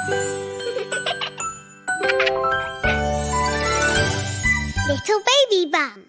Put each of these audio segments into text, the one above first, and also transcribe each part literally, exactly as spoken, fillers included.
Little Baby Bum.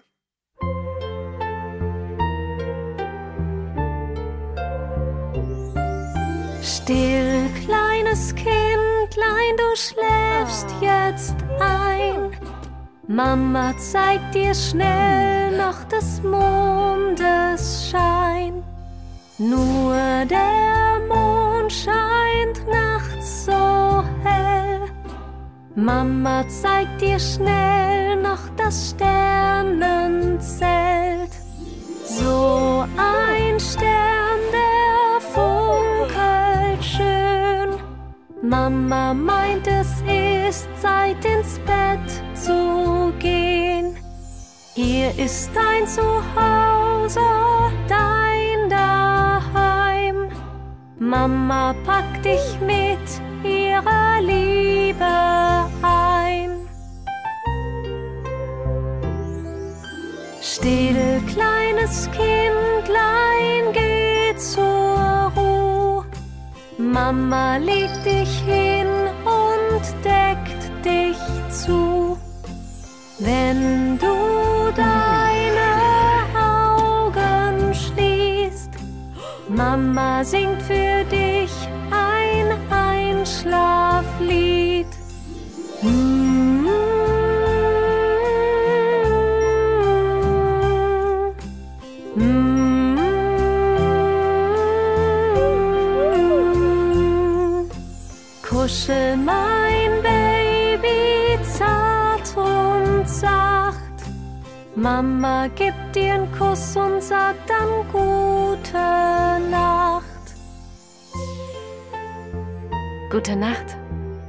Still, kleines Kindlein, du schläfst jetzt ein. Mama zeigt dir schnell noch des Mondes Schein. Nur der Mond scheint nachts so hell. Mama zeigt dir schnell noch das Sternenzelt. So ein Stern, der funkelt schön. Mama meint, es ist Zeit, ins Bett zu gehen. Hier ist dein Zuhause, dein Daheim. Mama packt dich mit ihrer Liebe ein. Still, kleines Kindlein, geh zur Ruhe. Mama legt dich hin und deckt dich zu. Wenn du deine Augen schließt, Mama singt für dich ein Einschlaflied. Mm. Mm. Kuschel mein Baby zart und sacht. Mama gibt dir einen Kuss und sagt dann gute Nacht. Gute Nacht.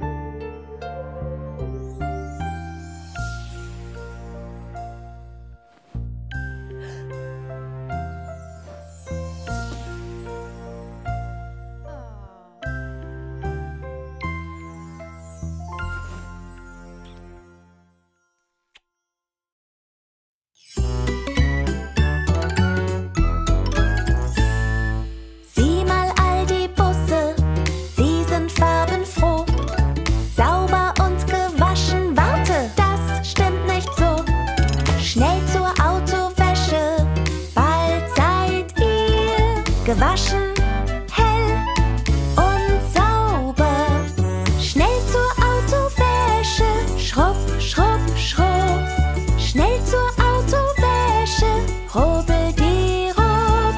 Sieh mal all die Busse, sie sind farbenfroh. Sauber und gewaschen, warte, das stimmt nicht so. Schnell zur Autowäsche, bald seid ihr gewaschen, hell und sauber. Schnell zur Autowäsche, schrubb, schrubb, schrubb. Schnell zur Autowäsche, rubbidi-rubb.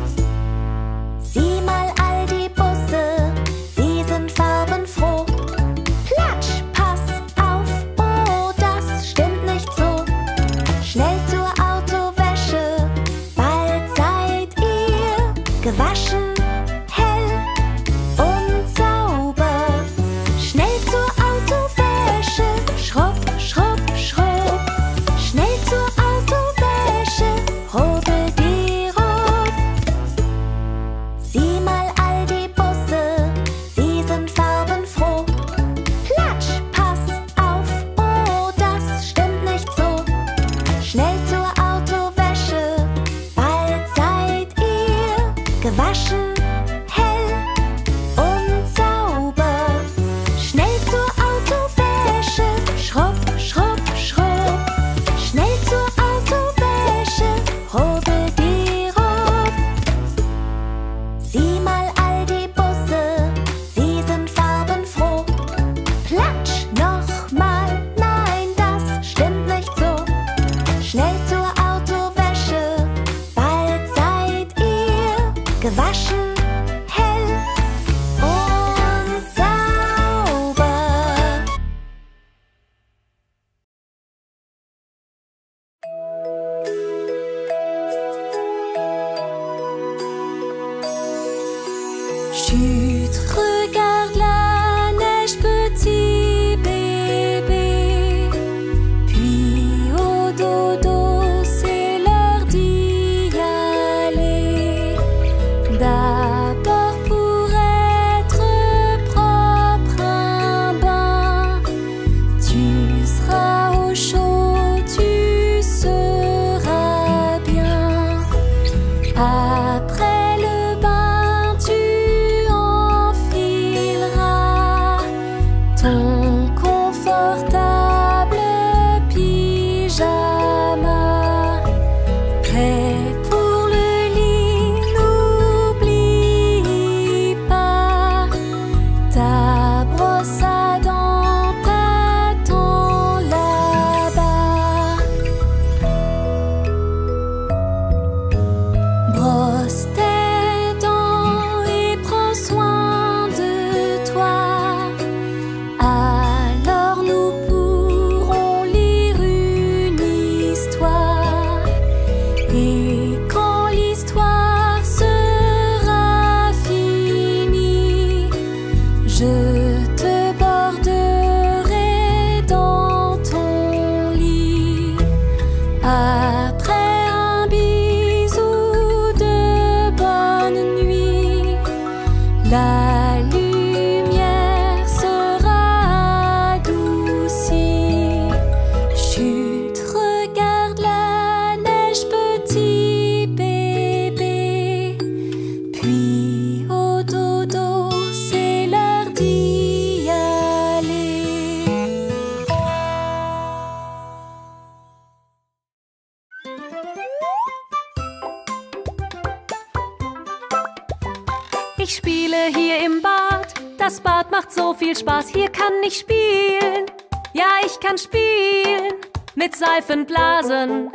Sieh mal all die Busse, sie sind farbenfroh. Platsch, pass auf, oh, das stimmt nicht so. Schnell zur Autowäsche, bald seid ihr gewaschen. ton confortable pyjama, prêt pour le lit, n'oublie pas ta brosse à dents t'attend là-bas. Brosse tes dents et prends soin de toi. Alors nous pourrons lire une histoire. Et quand l'histoire sera finie, je te borderai dans ton lit. Après un bisou de bonne nuit, la lumière sera adoucie. Chut, regarde la neige, petit bébé. Puis au dodo, c'est l'heure d'y aller. Ich spiele hier im Bad, das Bad macht so viel Spaß, hier kann ich spielen. Ja, ich kann spielen mit Seifenblasen.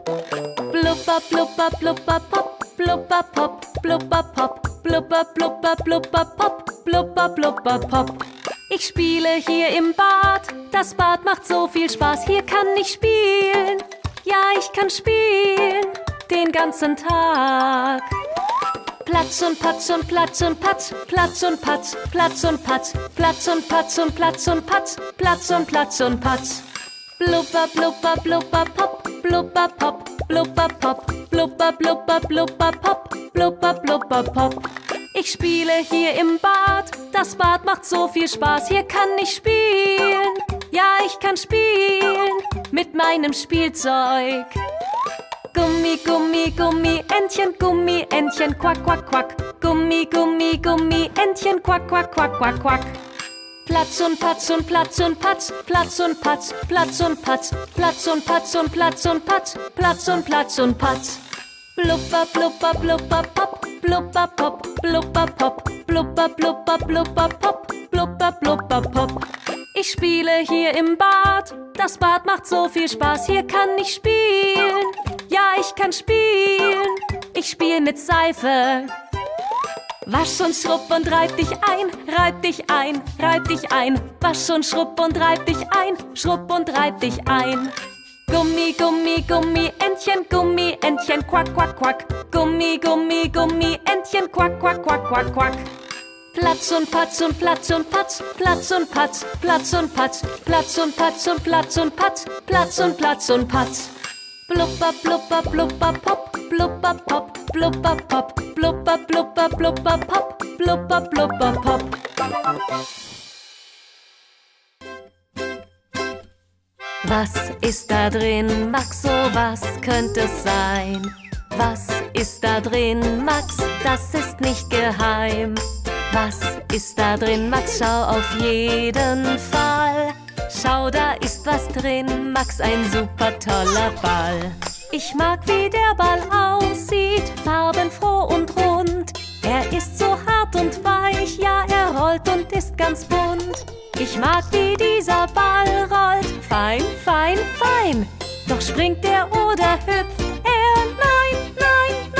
Blubber, blubber, blubber, pop, blubber, pop, blubber, pop, blubber, blubber, blubber, pop, blubber, blubber, pop. Ich spiele hier im Bad, das Bad macht so viel Spaß, hier kann ich spielen. Ja, ich kann spielen den ganzen Tag. Platz und Patz und Platz und Patz, Platz und Patz, Platz und Patz, Platz und Patz und Platz und Patz, Platz und Platz und Patz. Blubber, blubber, blubber, pop, blubber, pop, blubber, pop, blubber, blubber, blubber, pop, blubber, blubber, pop. Ich spiele hier im Bad, das Bad macht so viel Spaß, hier kann ich spielen. Ja, ich kann spielen mit meinem Spielzeug. Gummi, Gummi, Gummi, Entchen, Gummi, Entchen, quack, quack, quack. Gummi, Gummi, Gummi, Entchen, quack, quack, quack, quack, quack. Platz und Patz und Platz und Patz, Platz und Patz, Platz und Patz, Platz und Patz und Platz und Patz, Platz und Platz und Patz. Blubber, blubber, blubber, pop, blubber, pop, blubber, pop, blubber, blubber, blubber, pop, blubber, blubber, pop. Ich spiele hier im Bad, das Bad macht so viel Spaß, hier kann ich spielen. Ja, ich kann spielen, ich spiele mit Seife. Wasch und schrubb und reib dich ein, reib dich ein, reib dich ein. Wasch und schrubb und reib dich ein, schrubb und reib dich ein. Gummi, Gummi, Gummi, Entchen, Gummi, Entchen, quack, quack, quack. Gummi, Gummi, Gummi, Entchen, quack, quack, quack, quack, quack. Platz und Patz und Platz und Patz, Platz und Patz, Platz und Patz, Platz und Patz und Platz und Patz, Platz und Platz und Patz. Blubber, blubber, blubber, pop, blubber, pop, blubber, pop, blubber, blubber, blubber, pop, blubber, blubber, pop. Was ist da drin, Max, so was könnte es sein? Was ist da drin, Max, das ist nicht geheim. Was ist da drin, Max, schau auf jeden Fall. Schau, da ist was drin, Max, ein super toller Ball. Ich mag, wie der Ball aussieht, farbenfroh und rund. Er ist so hart und weich, ja, er rollt und ist ganz bunt. Ich mag, wie dieser Ball rollt, fein, fein, fein. Doch springt er oder hüpft er? Nein, nein,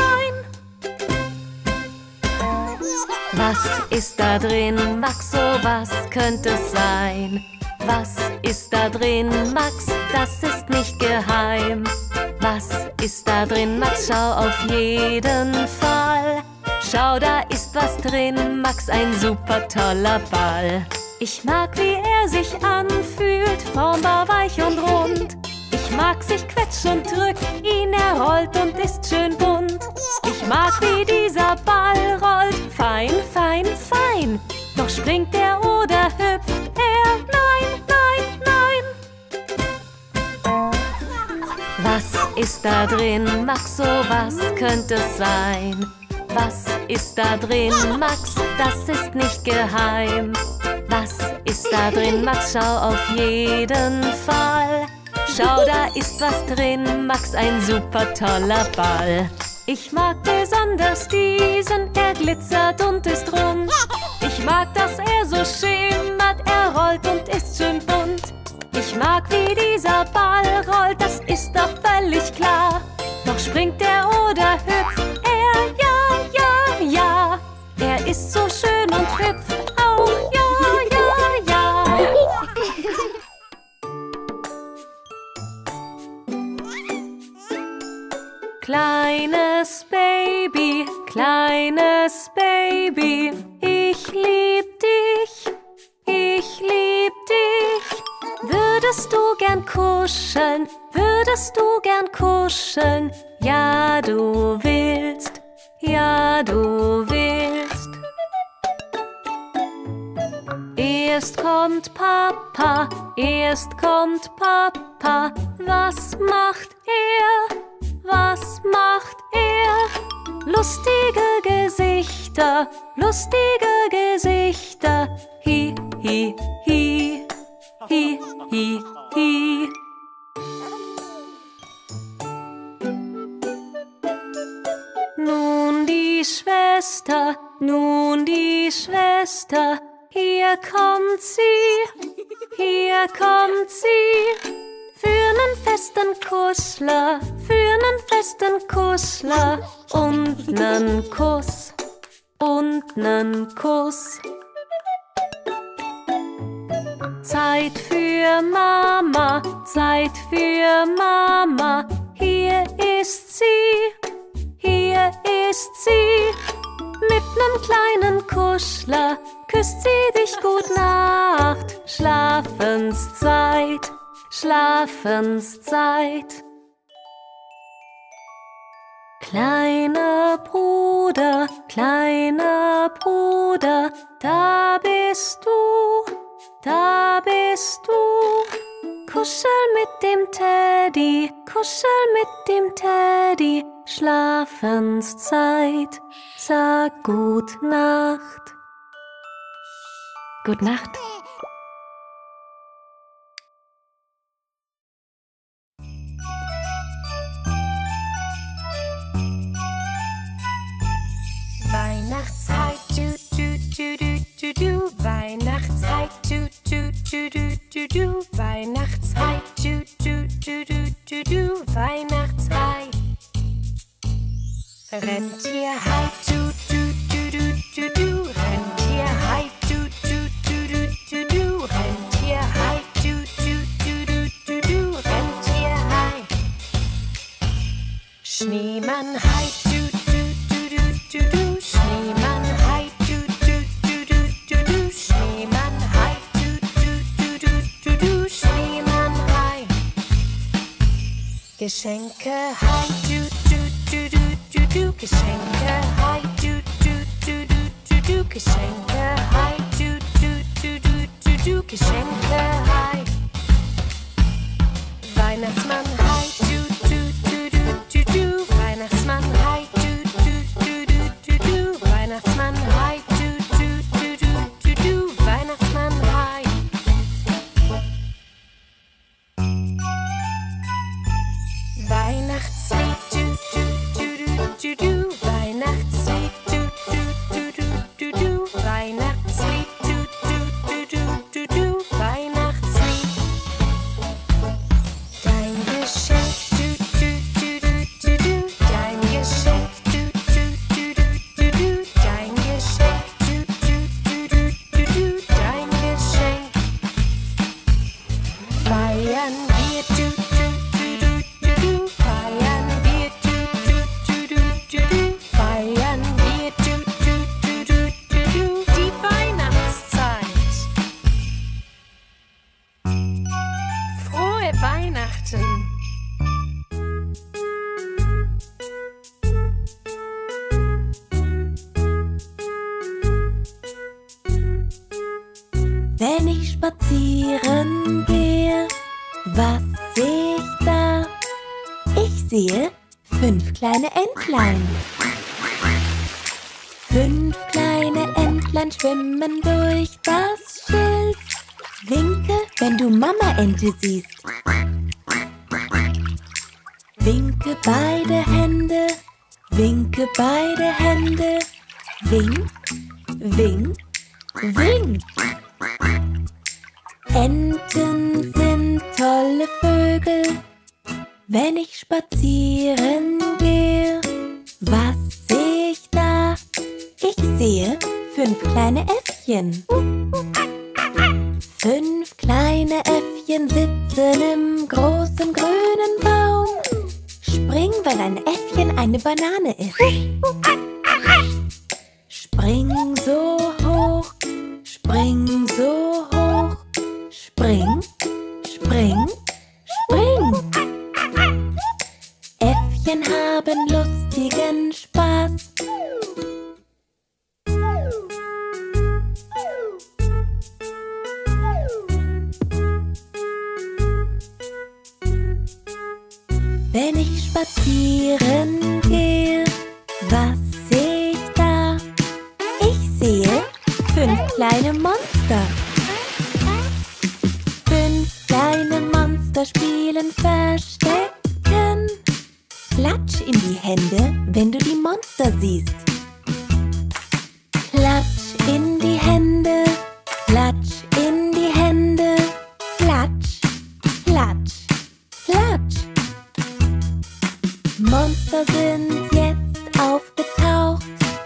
nein. Was ist da drin, Max, so was könnte es sein? Was ist da drin, Max, das ist nicht geheim. Was ist da drin, Max, schau auf jeden Fall. Schau, da ist was drin, Max, ein super toller Ball. Ich mag, wie er sich anfühlt, formbar, weich und rund. Ich mag sich quetsch und drück, ihn er rollt und ist schön bunt. Ich mag, wie dieser Ball rollt, fein, fein, fein. Doch springt er oder hüpft er? Nein, nein, nein. Was ist da drin, Max, so was könnte es sein? Was ist da drin, Max, das ist nicht geheim. Was ist ist da drin, Max? Schau auf jeden Fall. Schau, da ist was drin, Max, ein super toller Ball. Ich mag besonders diesen, er glitzert und ist rund. Ich mag, dass er so schimmert, er rollt und ist schön bunt. Ich mag, wie dieser Ball rollt, das ist doch völlig klar. Doch springt er oder hüpft er, ja, ja, ja. Er ist so schön und hüpft auch, ja, ja, ja. Kleines Baby, kleines Baby, ich lieb dich, ich lieb dich. Würdest du gern kuscheln, würdest du gern kuscheln? Ja, du willst, ja, du willst. Erst kommt Papa, erst kommt Papa. Was macht er? Was macht er? Lustige Gesichter, lustige Gesichter. Hi, hi, hi, hi, hi, hi. Nun die Schwester, nun die Schwester. Hier kommt sie, hier kommt sie. Für nen festen Kuschler, für nen festen Kuschler. Und nen Kuss, und nen Kuss. Zeit für Mama, Zeit für Mama. Hier ist sie, hier ist sie. Mit nem kleinen Kuschler küsst sie dich gut Nacht. Schlafenszeit, Schlafenszeit. Kleiner Bruder, kleiner Bruder, da bist du, da bist du. Kuschel mit dem Teddy, kuschel mit dem Teddy. Schlafenszeit, sag gut Nacht. Gut Nacht. Weihnachtszeit, du, du, du, du, du, du. Weihnachtszeit, du, du, du, du, du, du. Weihnachtszeit, du, du, du, du, du, du. Weihnachtszeit. Rentierheit, du, du, du, du, du, du. Rentierheit, du, du, du, du, du, du. Rentierheit, du, du, du, du, du, du. Rentierheit. Schneemannheit, du, du, du, du, du, du. Schneemannheit, du, du, du, du, du, du. Schneemannheit, du, du, du, du, du, du. Schneemannheit. Geschenkeheit, du, du, du, du, du, du. Geschenkeheit, du, du, du, du, du, du. Geschenkeheit, du, du, du, du, du, du. Geschenkeheit. Weihnachtsmannheit, du, du, du, du, du, du. Weihnachtsmannheit, du, du, du, du, du, du. Weihnachtsmannheit, du, du, du, du, du, du. Weihnachtsmannheit. Weihnachtslied, du, du, du, du, du, du. Weihnachtslied, du, du, du, du, du, du. Weihnachtslied, du, du, du, du, du, du. Weihnachtslied. Dein Geschenk, du, du, du, du, du, du. Dein Geschenk, du, du, du, du, du, du. Dein Geschenk, du, du, du, du, du, du. Dein Geschenk. Feiern wir, du, du, du, du, du, du. Feiern wir, du, du, du, du, du, du. Feiern wir, du, du, du, du, du, du. Die Weihnachtszeit. Frohe Weihnachten. Wenn ich spazieren gehe, was sehe ich da? Ich sehe fünf kleine Entlein. Fünf kleine Entlein schwimmen durch das Schilf. wenn du Mama-Ente siehst. Winke beide Hände, winke beide Hände. Wink, wink, wink. Enten sind tolle Vögel. Wenn ich spazieren gehe, was sehe ich da? Ich sehe fünf kleine Äffchen. Fünf kleine Äffchen sitzen im großen grünen Baum. Spring, wenn ein Äffchen eine Banane isst. Spring so hoch, spring so hoch. Spring, spring, spring. Äffchen haben lustigen Spaß. Wenn ich spazieren gehe, was sehe ich da? Ich sehe fünf kleine Monster. Fünf kleine Monster spielen Verstecken. Klatsch in die Hände, wenn du die Monster siehst. Klatsch in die Hände, klatsch in die Hände. Klatsch, klatsch, klatsch. Monster sind jetzt aufgetaucht.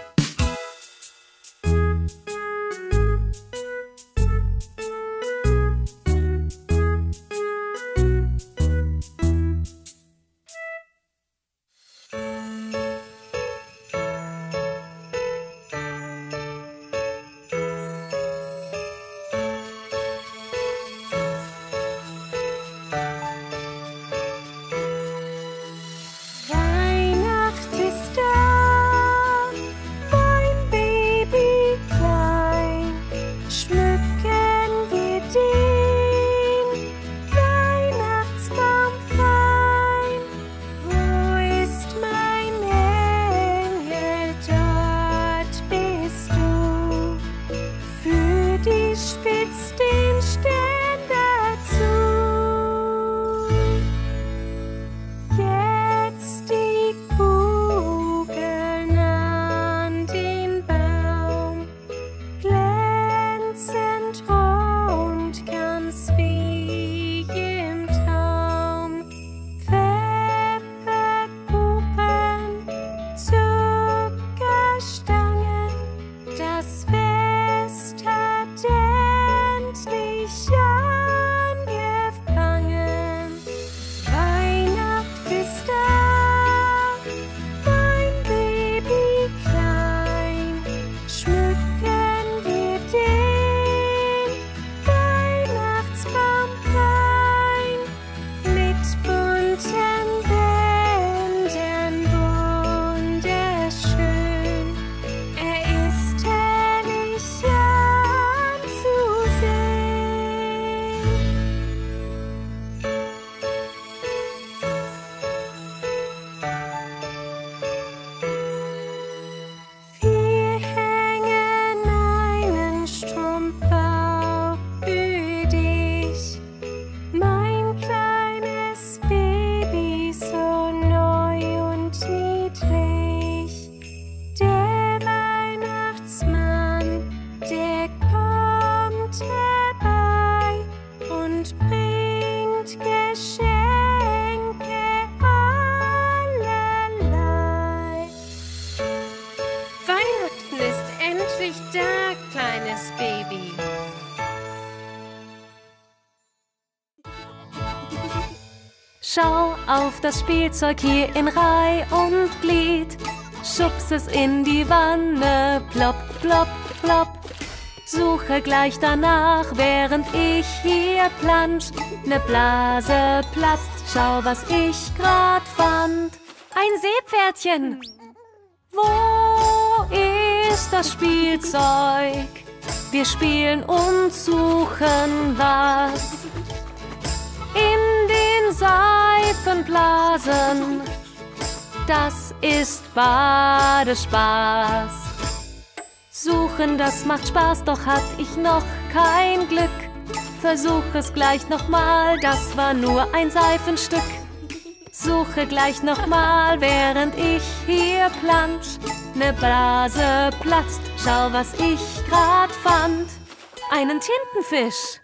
Schau auf das Spielzeug hier in Reih und Glied. Schubs es in die Wanne, plopp, plopp, plopp. Suche gleich danach, während ich hier plansch. Ne Blase platzt, schau, was ich grad fand. Ein Seepferdchen. Wo ist das Spielzeug? Wir spielen und suchen was. In den Seifenblasen, das ist Badespaß. Suchen, das macht Spaß, doch hatt ich noch kein Glück. Versuch es gleich nochmal, das war nur ein Seifenstück. Suche gleich nochmal, während ich hier plansch. Ne Blase platzt, schau, was ich grad fand. Einen Tintenfisch.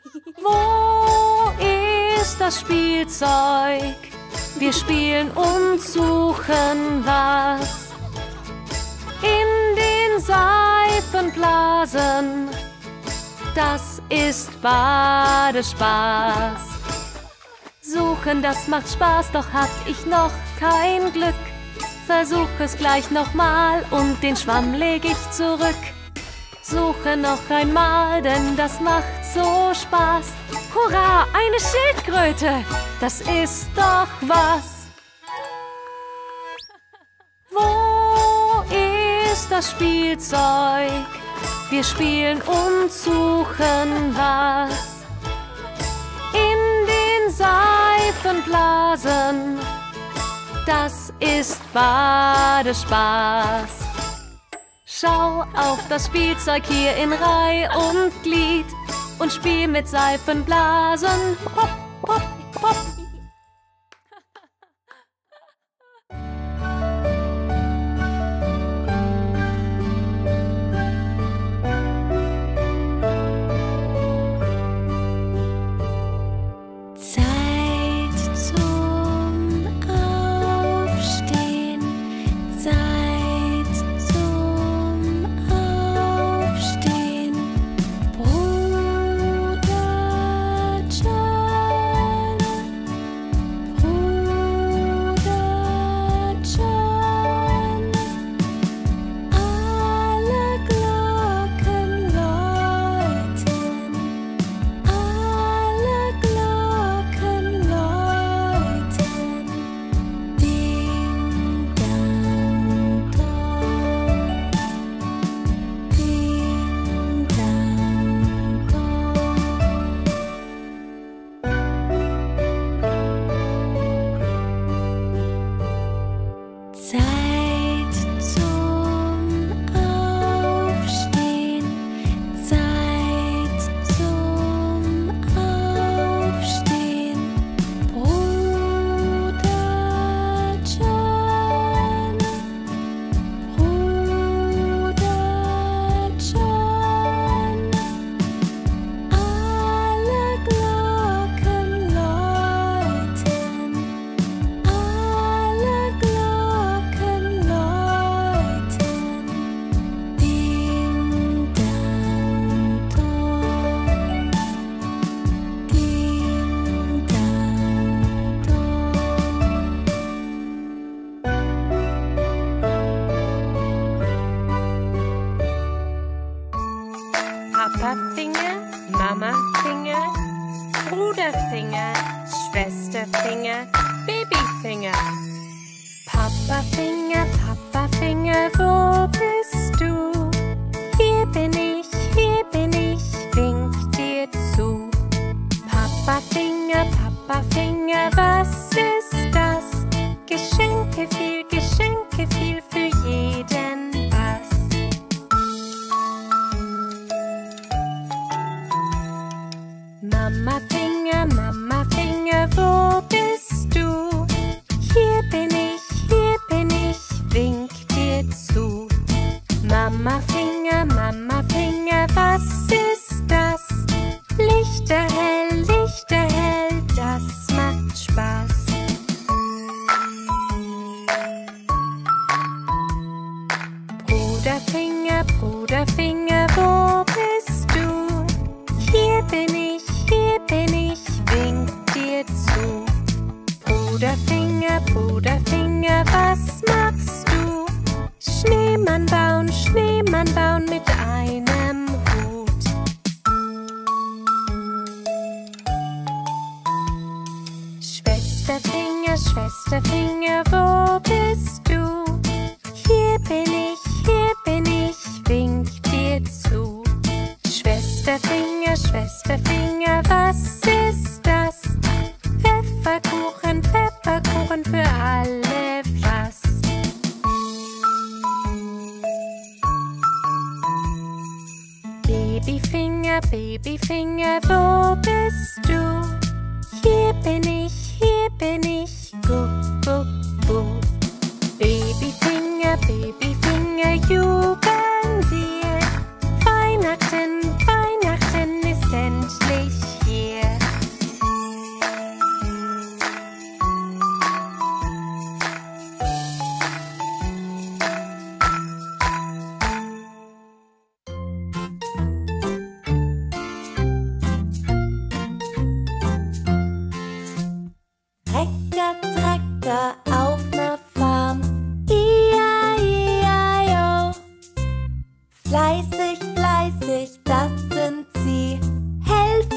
Wo ist das Spielzeug? Wir spielen und suchen was. In den Seifenblasen, das ist Badespaß. Suchen, das macht Spaß, doch hab ich noch kein Glück. Versuch es gleich nochmal und den Schwamm leg ich zurück. Suche noch einmal, denn das macht so Spaß. Hurra, eine Schildkröte, das ist doch was. Wo ist das Spielzeug? Wir spielen und suchen was. In den Seifenblasen, das ist Badespaß. Schau auf das Spielzeug hier in Reih und Glied und spiel mit Seifenblasen. Pop, pop, pop. Papafinger, Mamafinger, Bruderfinger, Schwesterfinger, Babyfinger. Papafinger, Papafinger, wo bist du? Hier bin ich, hier bin ich, wink dir zu. Papafinger, Papafinger, was ist das? Geschenke viel, Geschenke viel für jeden was. Mamafinger, Mamafinger, wo bist du? Hier bin ich, hier bin ich, wink dir zu. Mamafinger, Mamafinger, was ist das? Lichterhell, lichterhell, das macht Spaß. Bruderfinger, Bruderfinger, wo bist du? Hier bin ich, hier bin ich, wink dir zu. Bruderfinger, Bruderfinger, was machst du? Schneemann bauen, Schneemann bauen mit einem Hut. Schwesterfinger, Schwesterfinger, wo bist du? Hier bin ich, hier bin ich, wink dir zu. Schwesterfinger, Schwesterfinger, was ist das? Pfefferkuchen, Pfefferkuchen für alle was. Babyfinger, Babyfinger, wo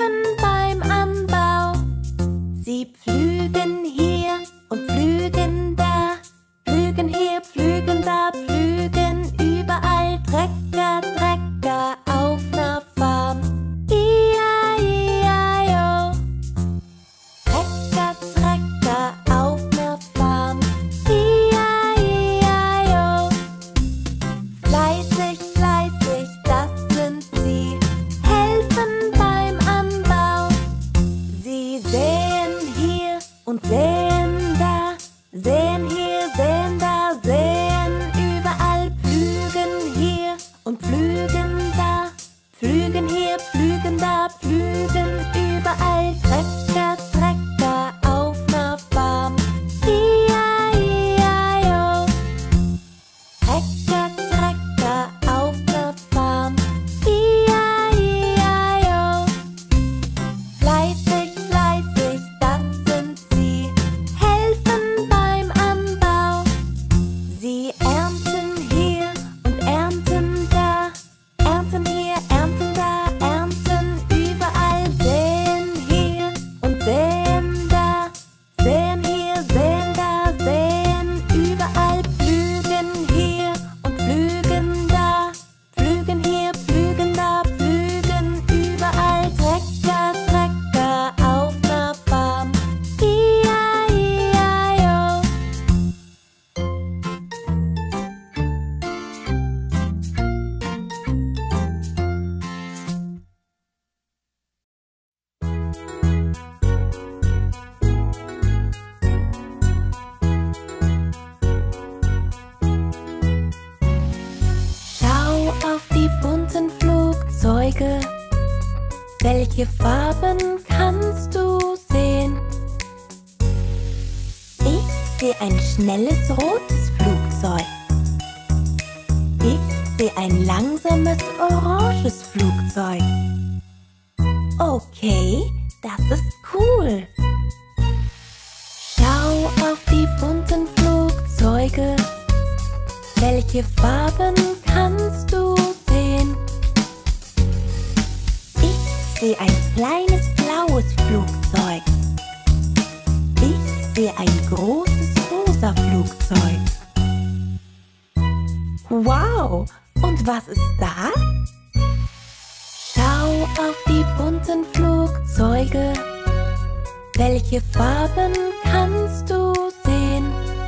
helfen beim Anbau. Sie pflügen hier und pflügen da, pflügen hier, pflügen da, pflügen überall. Trecker, Trecker auf ner Farm. I A I A O. Trecker, Trecker auf ner Farm. I A I A O. Fleißig, fleißig, das sind sie, helfen beim Anbau. Sie säen hier und säen da, säen hier, säen da, säen überall. Pflügen hier und pflügen da, pflügen hier, pflügen da, pflügen überall. Trecker, Trecker auf ner Farm. I A I A O. Trecker, Trecker auf ner Farm. I A I A O. Fleißig, fleißig, das sind sie, helfen beim Anbau. Sie ernten hier und ernten da, ernten hier, ernten da, ernten überall. Säen hier und säen da, säen hier, säen da, säen überall. Pflügen hier und pflügen da, pflügen hier, pflügen da, pflügen überall. Trecker, Trecker auf ner Farm. I A I A O. Schau auf die bunten Flugzeuge. Welche Farben kannst du sehen? Ich sehe ein schnelles rotes Flugzeug. Ich sehe ein langsames oranges Flugzeug. Okay, das ist cool. Schau auf die bunten Flugzeuge. Welche Farben kannst du sehen? Ich sehe ein kleines blaues Flugzeug. Ich sehe ein großes rosa Flugzeug. Wow, und was ist da? Schau auf die bunten Flugzeuge. Welche Farben kannst du sehen?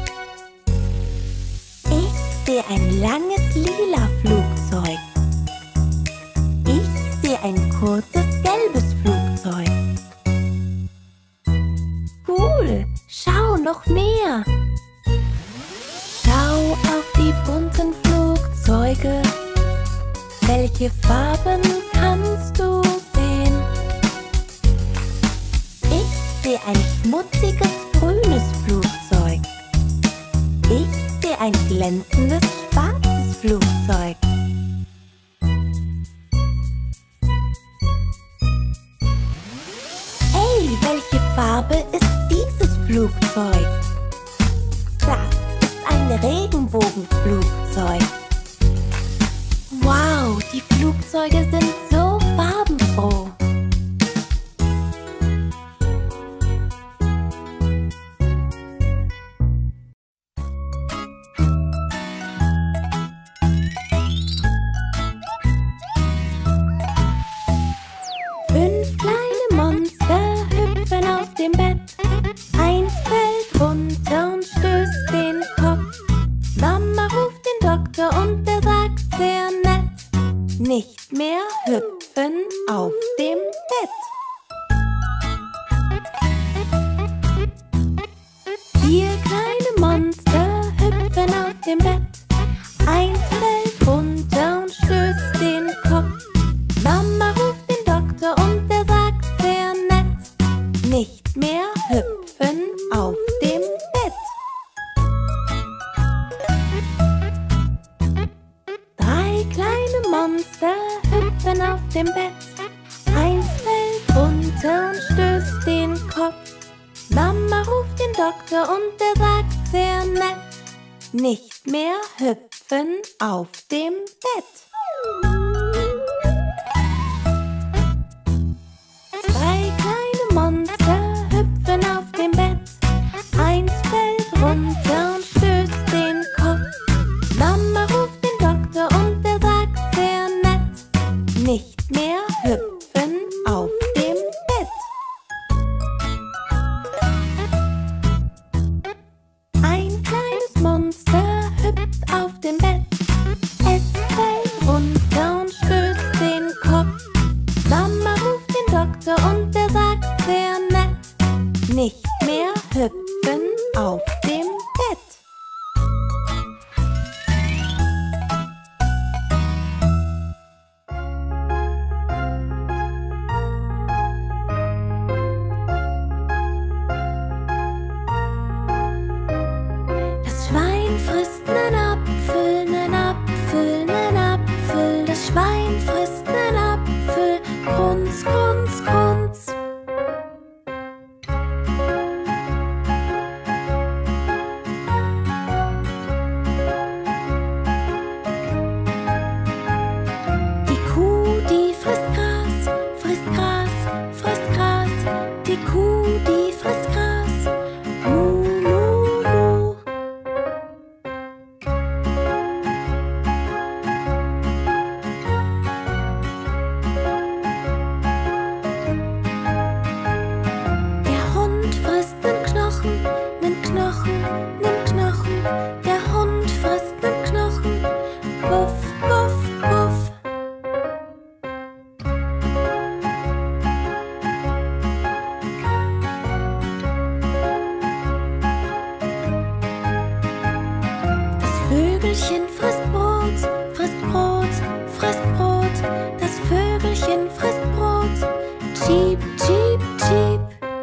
Ich sehe ein langes lila Flugzeug. Ich sehe ein kurzes gelbes Flugzeug. Cool, schau noch mehr. Schau auf die bunten Flugzeuge. Welche Farben kannst du sehen? Ich sehe ein schmutziges grünes Flugzeug. Ich sehe ein glänzendes schwarzes Flugzeug. Hey, welche Farbe ist dieses Flugzeug? Das ist ein Regenbogenflugzeug. Wow, die Flugzeuge sind so farbenfroh. Fünf kleine Monster hüpfen auf dem Bett. Eins fällt runter und stößt den Kopf. Mama ruft den Doktor und der sagt sehr nett: nicht mehr hüpfen auf dem Bett. Vier kleine Monster hüpfen auf dem Bett. Eins fällt runter und stößt den Kopf. Mama ruft den Doktor und der sagt sehr nett: nicht mehr hüpfen auf dem Bett. Drei kleine Monster hüpfen auf dem Bett. Eins fällt runter und stößt den Kopf. Mama ruft den Doktor und der sagt sehr nett: nicht mehr hüpfen auf dem Bett. Doktor und der sagt sehr nett, nicht mehr hüpfen auf dem Bett. Das Schwein frisst nen Apfel, nen Apfel, nen Apfel. Das Schwein frisst nen Apfel, Grunz, Grunz, Grunz. Die Kuh, die frisst Gras, frisst Gras, frisst Gras. Die Kuh, die frisst Gras, mu, mu, mu. Der Hund frisst nen Knochen, nen Knochen, nen Knochen. Der Hund frisst nen Knochen, wuff, wuff, wuff. Das Vögelchen frisst Brot, frisst Brot, frisst Brot. Das Vögelchen frisst Brot, Cheep, cheep, cheep.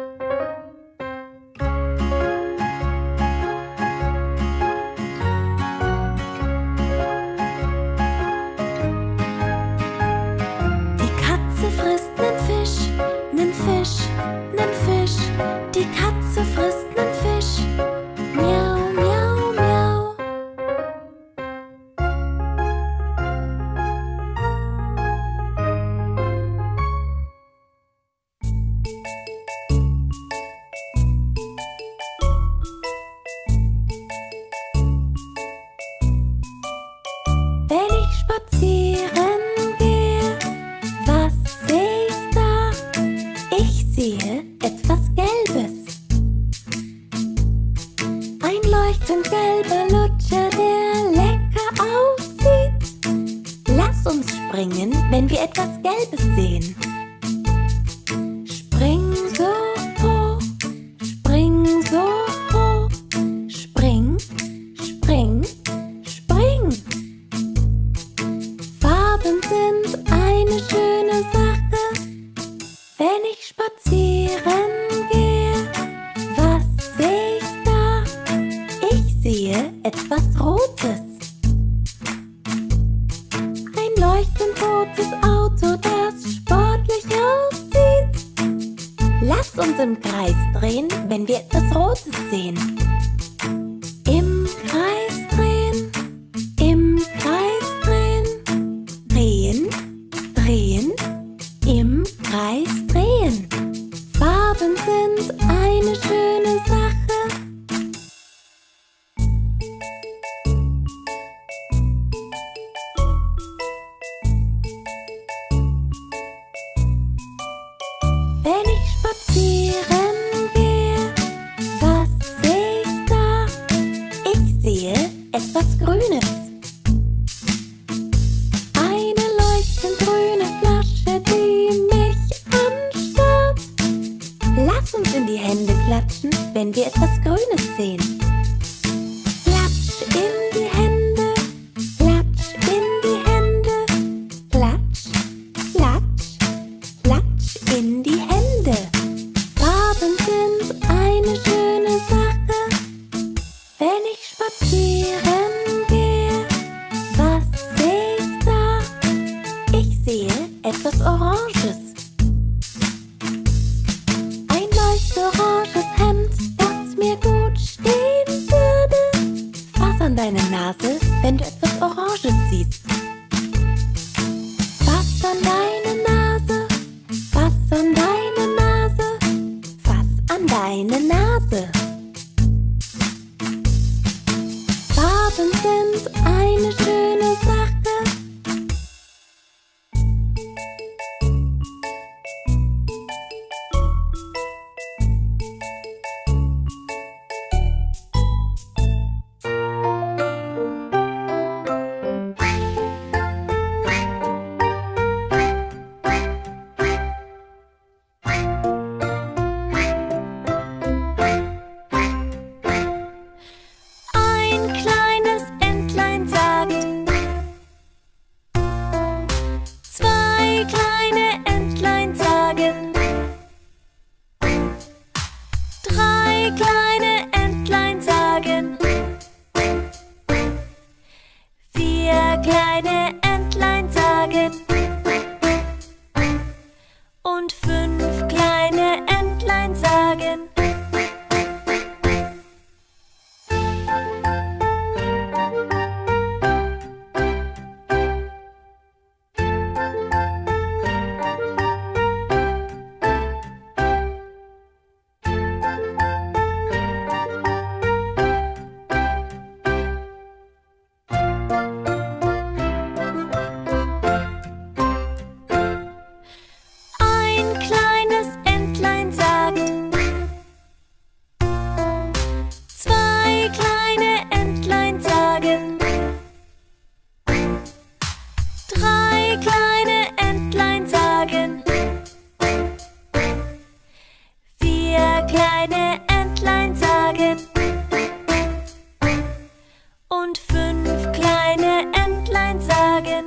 Die Katze frisst nen Fisch, nen Fisch, nen Fisch. Die Katze frisst nen Fisch, miau, miau, miau. Wenn ich spazieren gehe, was seh ich da? Ich sehe etwas Gelbes. Ein leuchtend gelber Lutscher, der lecker aussieht. Lass uns springen, wenn wir etwas Gelbes sehen. Spring so hoch, spring so hoch. Spring, spring, spring. Farben sind eine schöne Sache. Wenn ich spazieren gehe, was seh ich da? Ich sehe etwas Rotes. Ein leuchtend rotes Auto, das sportlich aussieht. Lass uns im Kreis drehen, wenn wir etwas Rotes sehen. Im Kreis drehen, im Kreis drehen. Drehen, drehen, im Kreis drehen. Farben sind eine schöne Sache. Wenn ich spazieren gehe, was seh ich da? Ich sehe etwas Grünes. Eine leuchtend grüne Flasche, die mich anstarrt. Lass uns in die Hände klatschen, wenn wir etwas Grünes sehen. Klatsch in die Hände, klatsch in die Hände. Klatsch, klatsch, klatsch in die Hände. Farben sind eine schöne Sache. Wenn ich spazieren gehe, was seh ich da? Ich sehe etwas Oranges. Ein leuchtoranges Hemd, das mir gut stehen würde. Fass an deine Nase, wenn du etwas Oranges siehst. Fass an deine Nase, fass an deine Nase, fass an deine Nase. Farben sind eine schöne Sache. kleine Entlein sagen. Und fünf kleine Entlein sagen.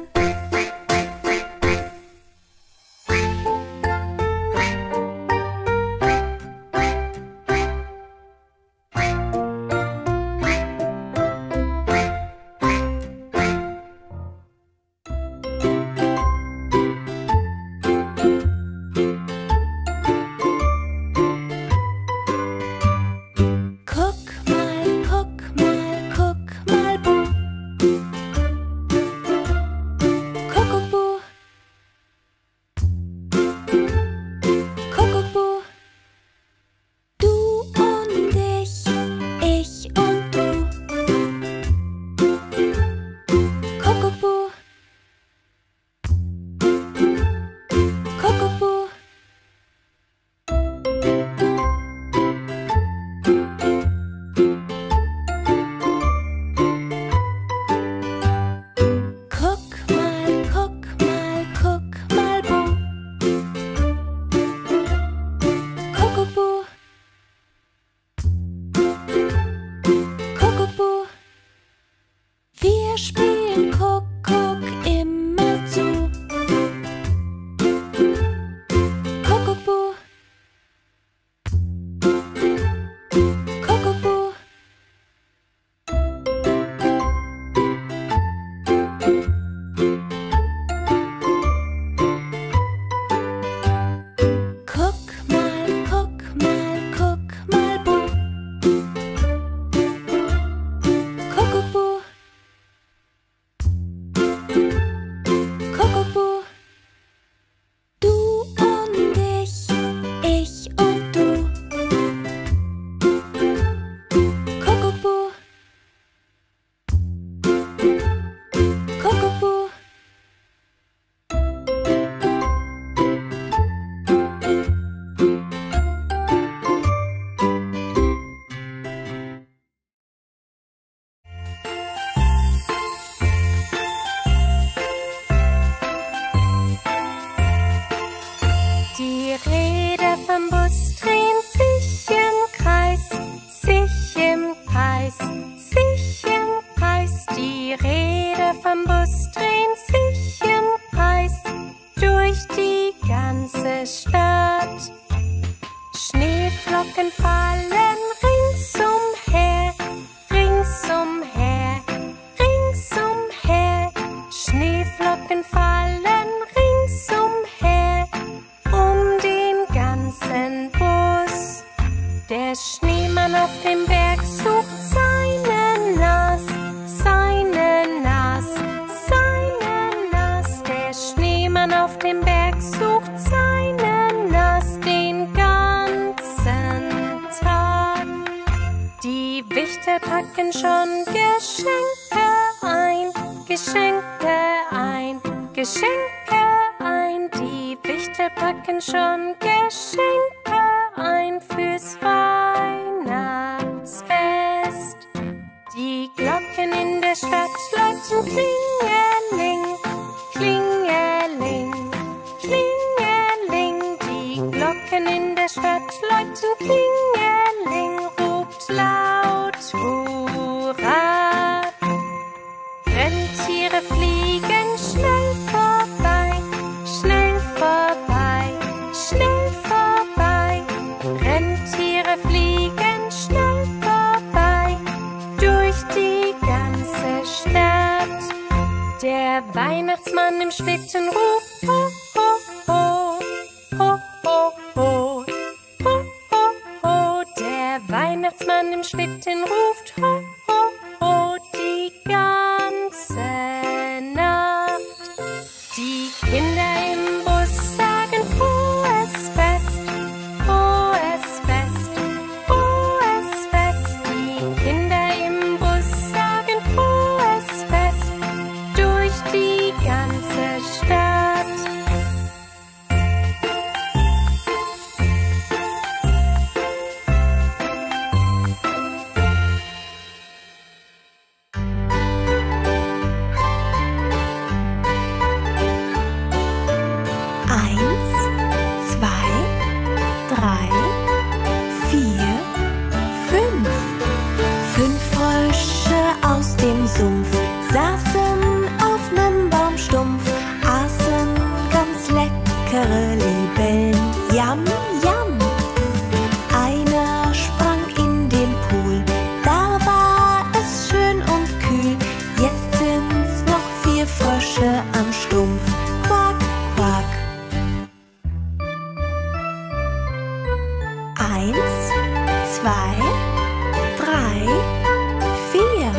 Eins, zwei, drei, vier.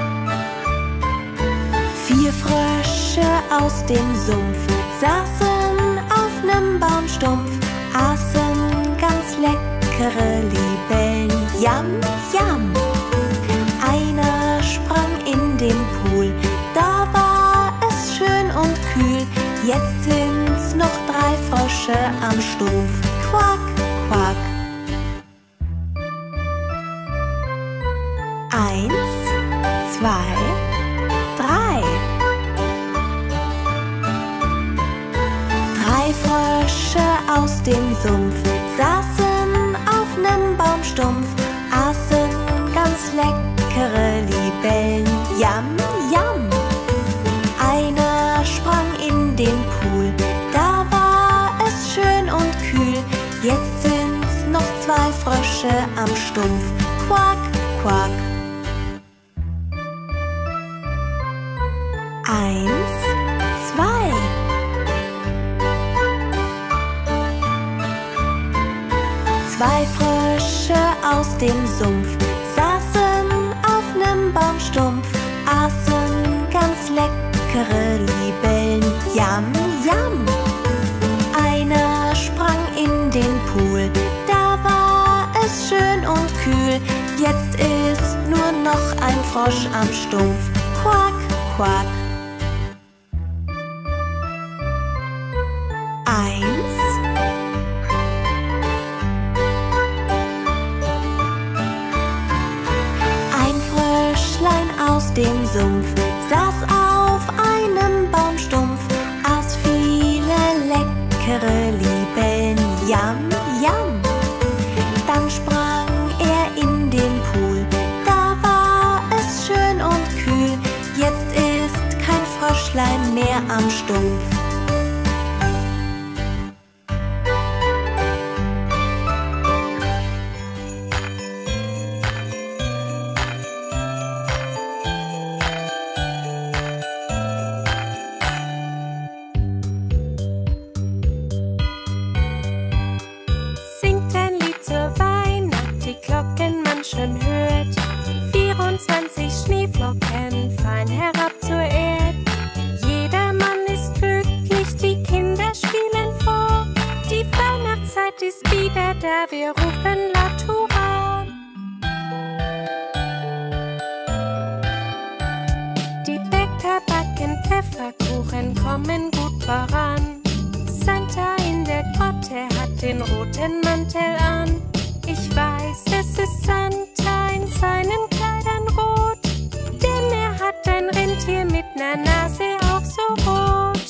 Vier Frösche aus dem Sumpf saßen auf nem Baumstumpf, aßen ganz leckere Libellen, jam, jam. Einer sprang in den Pool, da war es schön und kühl. Jetzt sind's noch drei Frösche am Stumpf, quack, quack. Eins, zwei, drei. Drei Frösche aus dem Sumpf saßen auf nem Baumstumpf, aßen ganz leckere Libellen, jam, jam. Einer sprang in den Pool, da war es schön und kühl. Jetzt sind's noch zwei Frösche am Stumpf, quack, quack. Eins, zwei. Zwei Frösche aus dem Sumpf saßen auf nem Baumstumpf, aßen ganz leckere Libellen, jam, jam. Einer sprang in den Pool, da war es schön und kühl. Jetzt ist nur noch ein Frosch am Stumpf, quack, quack. Eins. Ein Fröschlein aus dem Sumpf saß auf einem Baumstumpf, aß viele leckere Libellen, jam, jam. Dann sprang er in den Pool, da war es schön und kühl. Jetzt ist kein Fröschlein mehr am Stumpf. vierundzwanzig Schneeflocken fallen herab zur Erd. Jedermann ist glücklich, die Kinder spielen vor. Die Weihnachtszeit ist wieder da, wir rufen laut Hurra. Die Bäcker backen Pfefferkuchen, kommen gut voran. Santa in der Grotte hat den roten Mantel an. Ich weiß, es ist Santa in seinen Kleidern rot, denn er hat ein Rentier mit ner Nase auch so rot.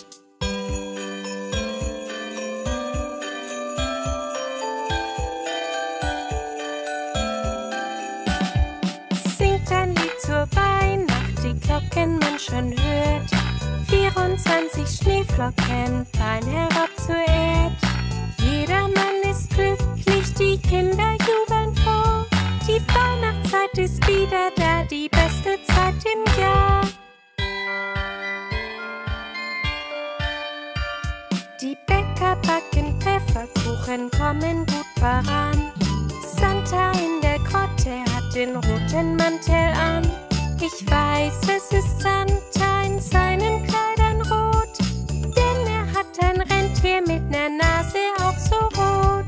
Singt ein Lied zur Weihnacht, die Glocken man schon hört. vierundzwanzig Schneeflocken fallen herab zur Erd. Jedermann ist glücklich, die Kinder jubeln vor. Die Weihnachtszeit ist wieder da, die beste Zeit im Jahr. Die Bäcker backen Pfefferkuchen, kommen gut voran. Santa in der Grotte hat den roten Mantel an. Ich weiß, es ist Santa in seinen Kleidern rot, denn er hat ein Rentier mit ner Nase auch so rot.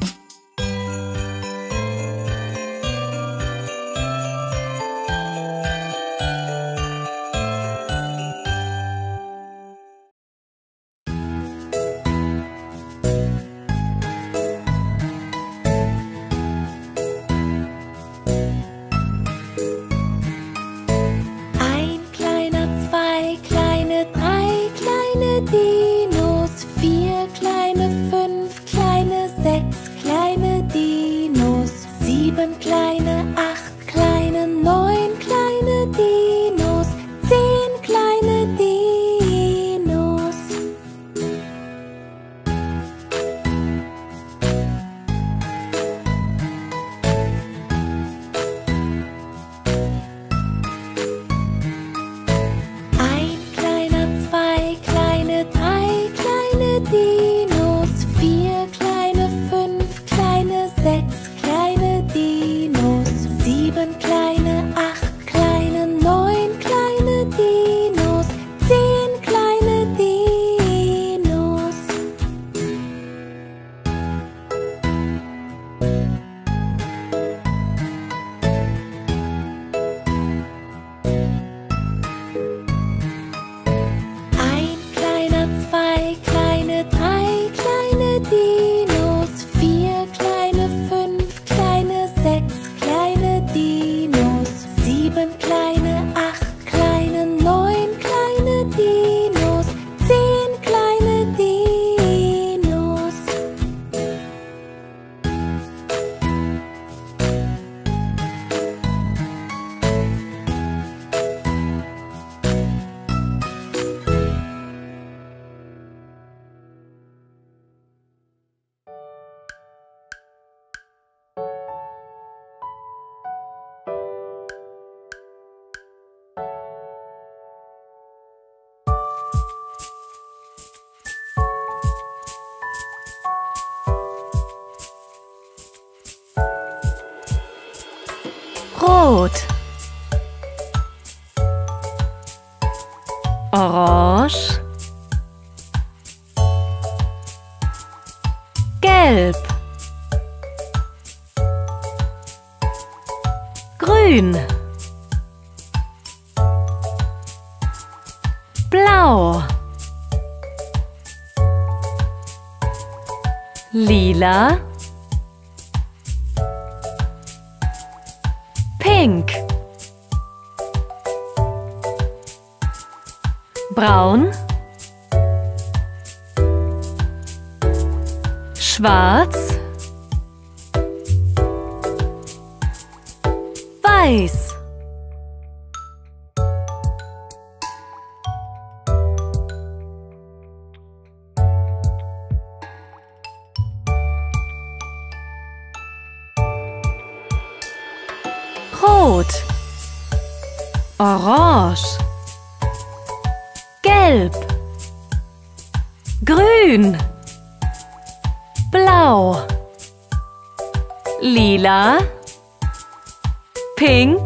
Ein kleiner, zwei kleine, drei kleine Dinos, vier kleine, fünf kleine, sechs kleine Dinos, sieben kleine, acht kleine, neun kleine Dinos, zehn kleine Dinos. Ein kleiner, zwei kleine, drei kleine Dinos, vier kleine, fünf kleine, sechs kleine Rot, Orange, Gelb, Grün, Blau, Lila, Pink, Braun, Schwarz, Weiß, Rot, Orange, Gelb, Grün, Blau, Lila, Pink,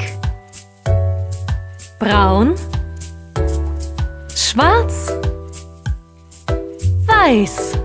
Braun, Schwarz, Weiß.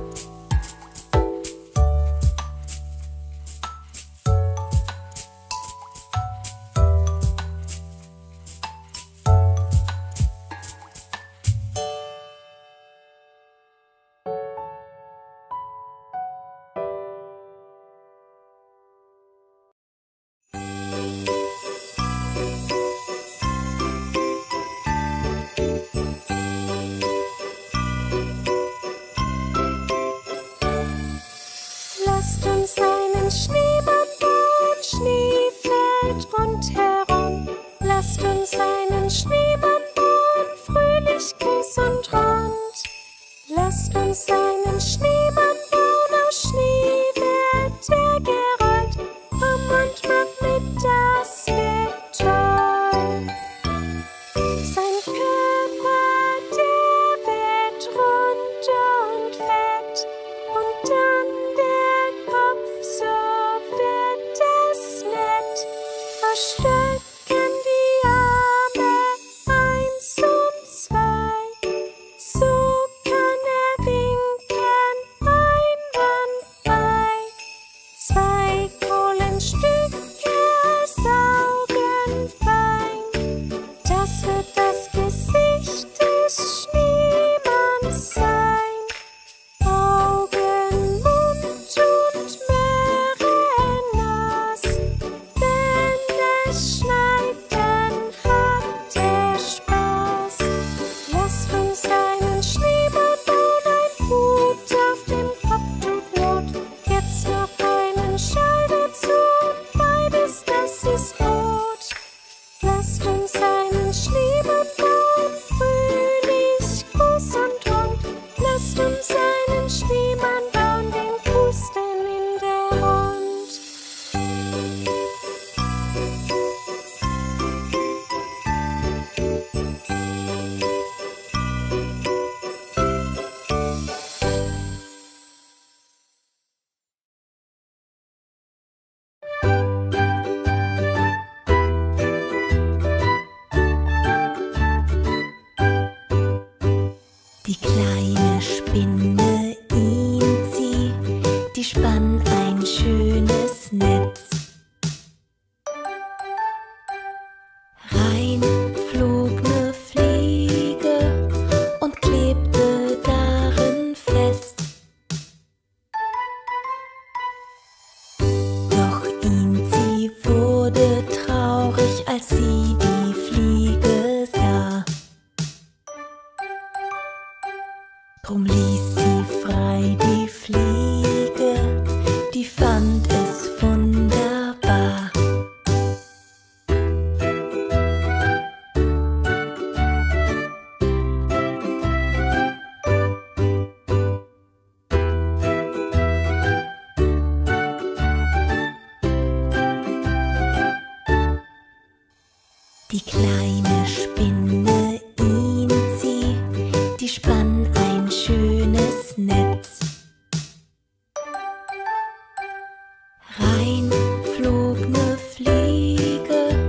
Lasst uns einen Schneemann bauen, Schnee fällt rundherum. Lasst uns einen Schneemann bauen, fröhlich Gruß und Rund. Lasst uns einen Schneemann bauen, aus Schnee wird er gerollt. Komm und mach mit, das wird toll. Sein Körper, der wird rund und fett und dann der Kopf, so wird es nett. Aus Stöcken die Arme, eins und zwei, so kann er winken, einwandfrei. Zwei Kohlenstücke aus Augenfein, das wird das Gesicht des Schneemanns sein. Augen, Mund und Möhre nass, wenn es schneit, dann hat er Spaß. Lasst uns einen Schneemann bauen, ein Hut auf dem Kopf tut Not. Jetzt noch einen Schal dazu, beides, das ist gut. Lasst uns einen Schneemann bauen, fröhlich, groß und rund. Lasst uns einen Schneemann bauen, den pusten in der Mund. Die kleine Spinne Inzi, die spann ein schönes Netz. Rein flog ne Fliege und klebte darin fest. Doch Inzi wurde traurig, als sie die Fliege sah. Drum ließ sie frei die Fliege, die fand es wunderbar. Die kleine Spinne Inzi, die spann ein schönes Netz. Rein flog ne Fliege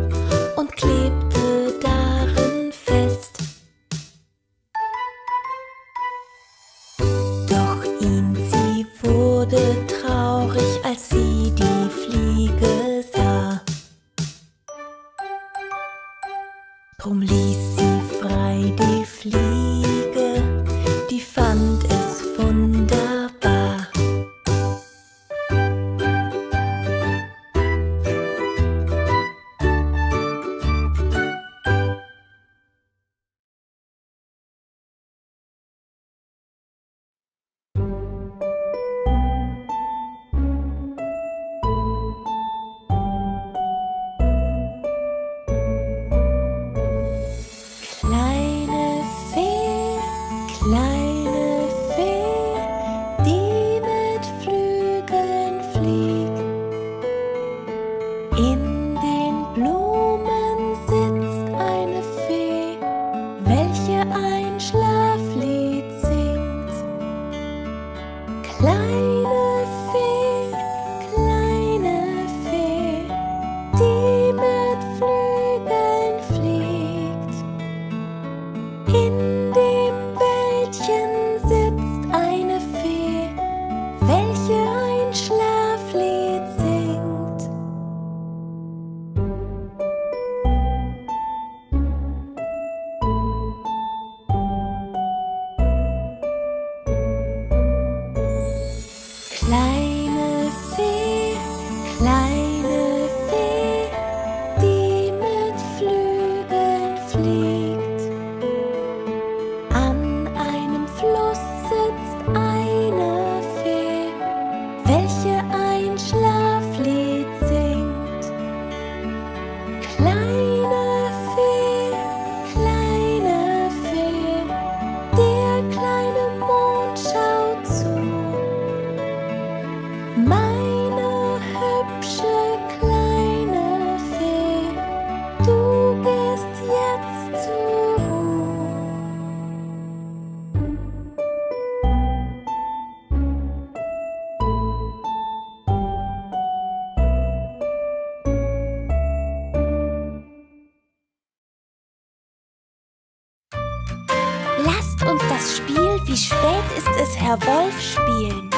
Wie spät ist es, Herr Wolf spielen?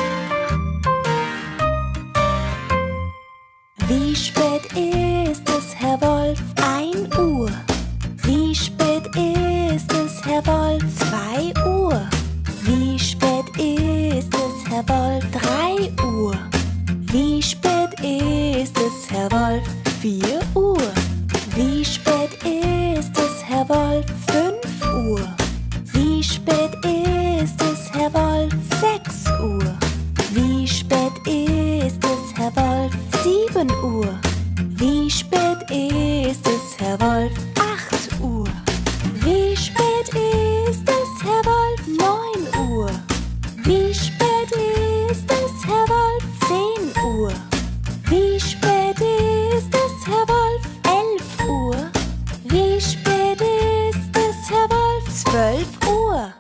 Wie spät ist es, Herr Wolf? Ein Uhr. Wie spät ist es, Herr Wolf? Zwei Uhr. Wie spät ist es, Herr Wolf? Drei Uhr. Wie spät ist es, Herr Wolf? Vier Uhr. Wie spät ist es, Herr Wolf? Fünf Uhr. Wie spät ist es, Herr Wolf? Sechs Uhr. Wie spät ist es, Herr Wolf? Sieben Uhr. Wie spät ist es, Herr Wolf? Acht Uhr. Wie spät ist es, Herr Wolf? Neun Uhr. Wie spät ist es, Herr Wolf? Zehn Uhr. Wie spät ist es, Herr Wolf? Elf Uhr. Wie spät ist es, Herr Wolf? Zwölf Uhr.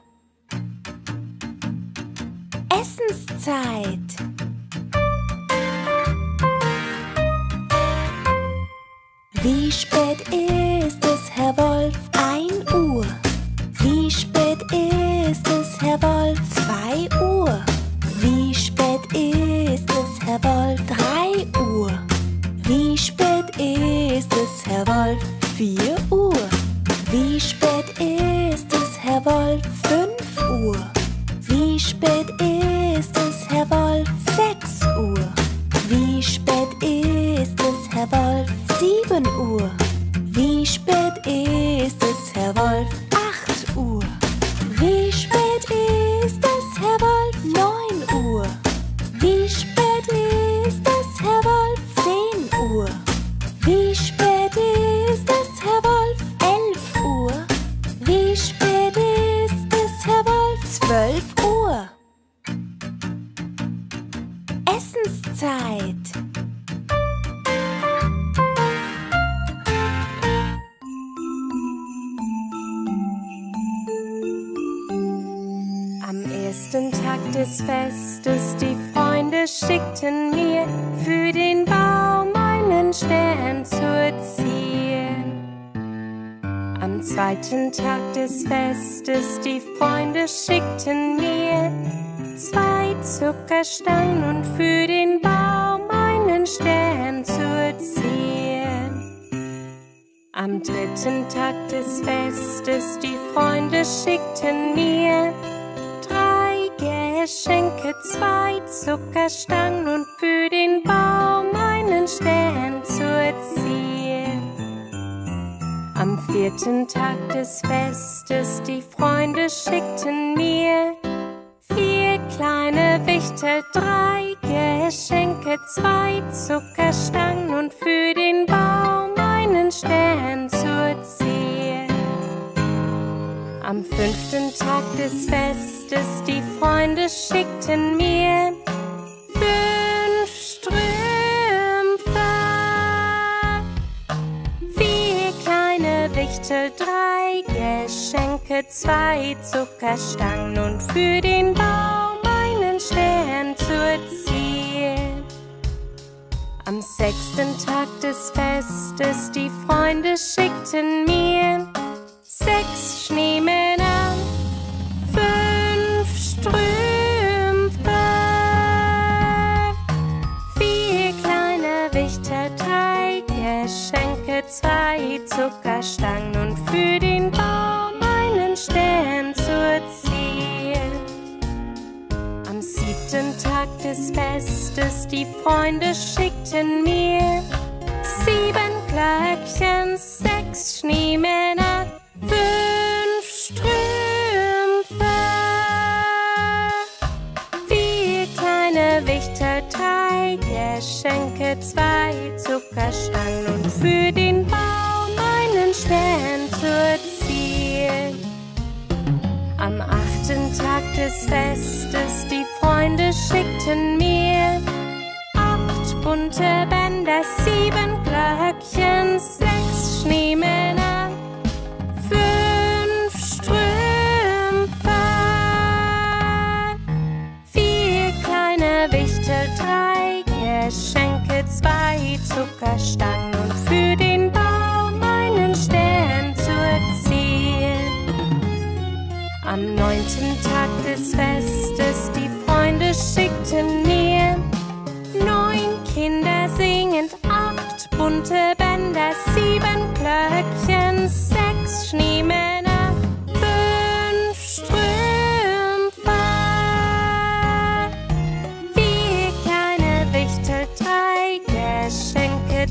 Essenszeit. Wie spät ist es, Herr Wolf? Ein Uhr. Wie spät ist es, Herr Wolf? Zwei Uhr. Wie spät ist es, Herr Wolf? Drei Uhr. Wie spät ist es, Herr Wolf? Vier Uhr. Wie spät ist es, Herr Wolf? Fünf Uhr. Wie spät ist es, Herr Wolf? Sechs Uhr. Wie spät ist es, Herr Wolf? Sieben Uhr. Wie spät ist es, Herr Wolf? Acht Uhr. Wie spät ist es, Herr Wolf? Neun Uhr. Wie spät ist es, Herr Wolf? Zehn Uhr. Wie spät ist es, Herr Wolf? Elf Uhr. Wie spät ist es, Herr Wolf? Zwölf Uhr. Essenszeit. Am ersten Tag des Festes, die Freunde schickten mir für den Baum einen Stern zu erziehen. Am zweiten Tag des Festes, die Freunde schickten mir zwei Zuckerstangen und für den Baum einen Stern zu erziehen. Am dritten Tag des Festes, die Freunde schickten mir drei Geschenke, zwei Zuckerstangen und für den Baum einen Stern zu erziehen. Am vierten Tag des Festes, die Freunde schickten mir vier kleine Wichtel, drei Geschenke, zwei Zuckerstangen und für den Baum einen Stern zu erziehen. Am fünften Tag des Festes, die Freunde schickten mir fünf Strümpfe, vier kleine Wichtel, drei Geschenke, zwei Zuckerstangen und für den Baum einen Stern zu erziehen. Am sechsten Tag des Festes, die Freunde schickten mir sechs Schneemänner, fünf Strümpfe, vier kleine Wichtel, drei Geschenke, zwei Zuckerstangen und für den Baum einen Stern zu erziehen. Am siebten Tag des Festes, die Freunde schickten mir sieben Glöckchen, sechs Schneemänner, fünf Strümpfe, vier kleine Wichtel, drei Geschenke, zwei Zuckerstangen und für den Baum einen Stern zu erziehen. Am achten Tag des Festes, die Freunde schickten mir acht bunte Bänder, sieben Glöckchen, sechs Schneemänner, fünf Strümpfe, vier kleine Wichtel, drei Geschenke, zwei Zuckerstangen und für den Baum einen Stern zu erziehen. Am neunten Tag des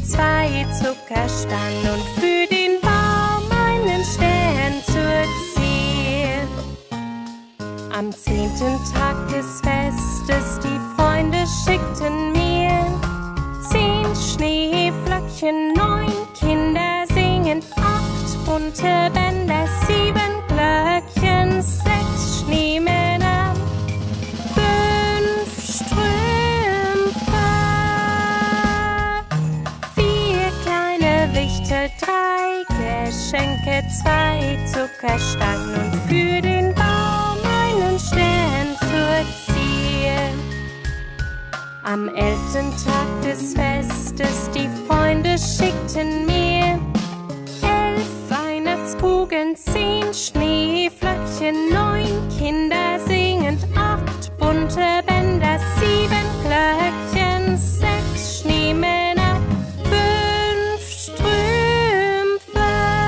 zwei Zuckerstangen und für den Baum einen Stern zur Ziel. Am zehnten Tag des Festes, die Freunde schickten mir zehn Schneeflöckchen, neun Kinder singend, acht bunte Bänder, sieben Glöckchen, sechs Schneemänner, fünf Strümpfe, vier kleine Wichtel, drei Geschenke, zwei Zuckerstangen und für den Baum einen Stern zur Ziel. Am elften Tag des Festes, die Freunde schickten mir elf Weihnachtskugeln, zehn Schneeflöckchen, neun Kinder singend, acht bunte Bänder, sieben Glöckchen, sechs Schneemänner, fünf Strümpfe,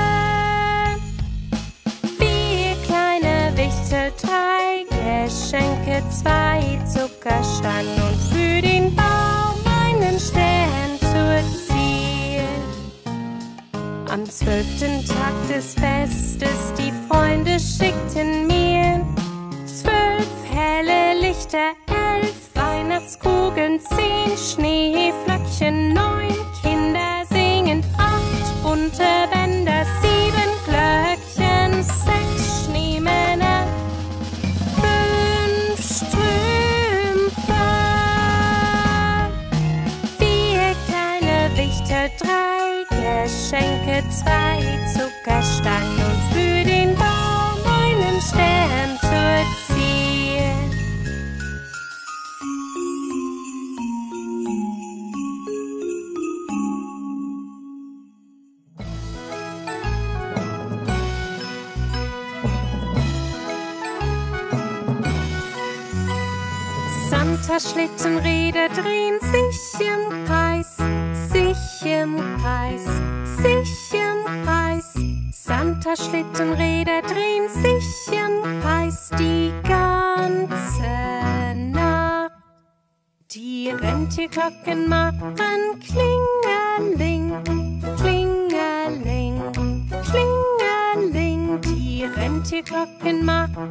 vier kleine Wichtel, drei Geschenke, zwei Zuckerstangen und für den Baum einen Stern zur Ziel. Am zwölften Tag des Festes, die Freunde schickten mir zwölf helle Lichter, elf Weihnachtskugeln, zehn Schneeflöckchen, neun Kinder singend, acht bunte Bänder, sieben Glöckchen, sechs Schneemänner, fünf Strümpfe, vier kleine Wichtel, drei Geschenke, zwei Zuckerstangen und für den Baum einen Stern zur Ziel. Santa-Schlittenräder drehen sich im Kreis, sich im Kreis, sich im Kreis. Santa-Schlittenräder drehen sich im Kreis die ganze Nacht. Die Rentierglocken machen Klingeling, Klingeling, Klingeling. Die Rentierglocken machen